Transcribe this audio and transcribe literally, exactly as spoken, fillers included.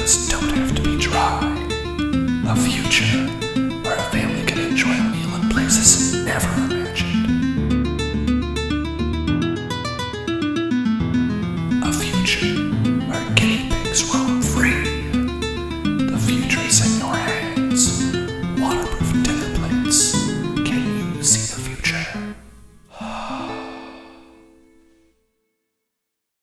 sunsets don't have to be dry. A future